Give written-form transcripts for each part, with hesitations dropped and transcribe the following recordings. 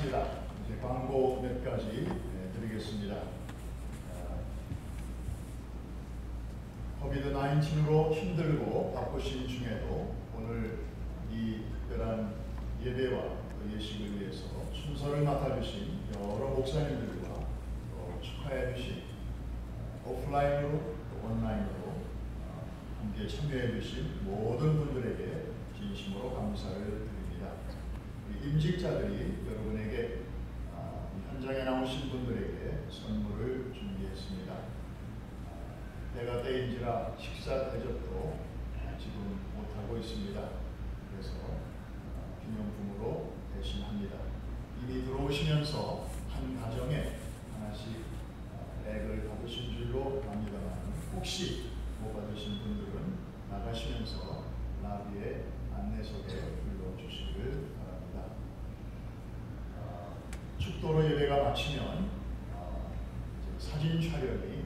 하겠습니다. 이제 광고 몇 가지 드리겠습니다. 코비드-19으로 힘들고 바쁘신 중에도 오늘 이 특별한 예배와 예식을 위해서 순서를 맡아주신 여러 목사님들과 또 축하해 주신 오프라인으로 또 온라인으로 함께 참여해 주신 모든 분들에게 진심으로 감사를 드립니다. 우리 임직자들이 여러분에게 현장에 나오신 분들에게 선물을 준비했습니다. 때가 때인지라 식사 대접도 지금 못하고 있습니다. 그래서 기념품으로 대신합니다. 이미 들어오시면서 한 가정에 하나씩 액을 받으신 줄로 압니다만 혹시 못 받으신 분들은 나가시면서 라비의 안내석에 불러주시기를 바랍니다. 축도로 예배가 마치면 사진 촬영이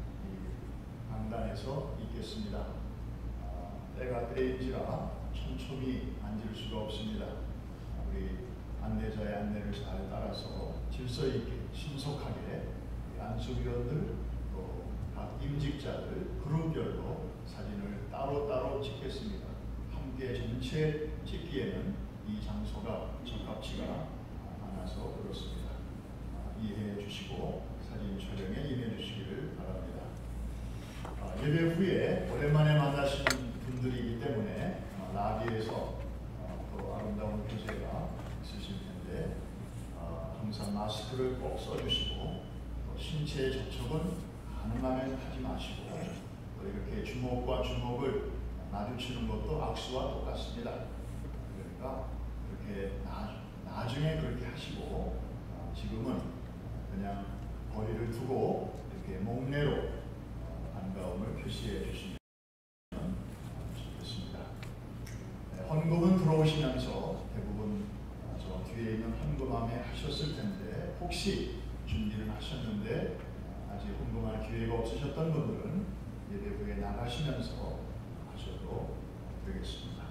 강단에서 있겠습니다. 때가 때인지라 촘촘히 앉을 수가 없습니다. 우리 안내자의 안내를 잘 따라서 질서 있게 신속하게 안수위원들 또 각 임직자들 그룹별로 사진을 따로따로 찍겠습니다. 함께 전체 찍기에는 이 장소가 적합치가 않아서 그렇습니다. 이해해 주시고 사진 촬영에 임해 주시기를 바랍니다. 예배 후에 오랜만에 만나신 분들이기 때문에 라비에서 또 아름다운 표제가 있으실 텐데 항상 마스크를 꼭 써주시고 또 신체 접촉은 가능하면 하지 마시고 또 이렇게 주먹과 주먹을 마주치는 것도 악수와 똑같습니다. 그러니까 그렇게 나중에 그렇게 하시고 지금은 그냥 거리를 두고 이렇게 목례로 반가움을 표시해 주시면 좋겠습니다. 헌금은 들어오시면서 대부분 저 뒤에 있는 헌금함에 하셨을 텐데 혹시 준비를 하셨는데 아직 헌금할 기회가 없으셨던 분들은 예배 후에 나가시면서 하셔도 되겠습니다.